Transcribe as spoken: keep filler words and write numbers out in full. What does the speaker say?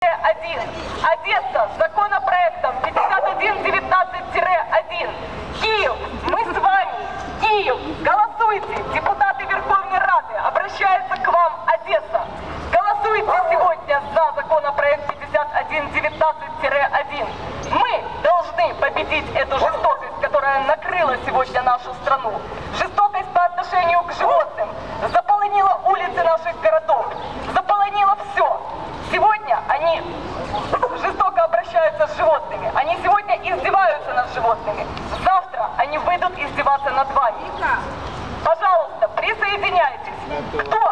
один. Одесса законопроектом пятьдесят один девятнадцать один. Киев, мы с вами. Киев, голосуйте. Депутаты Верховной Рады, обращается к вам Одесса. Голосуйте сегодня за законопроект пятьдесят один девятнадцать один. Мы должны победить эту жестокость, которая накрыла сегодня нашу страну. Жестокость по отношению к животным. Заполонила улицы наших городов. Заполонила все. Сегодня они жестоко обращаются с животными. Они сегодня издеваются над животными. Завтра они выйдут издеваться над вами. Пожалуйста, присоединяйтесь. Кто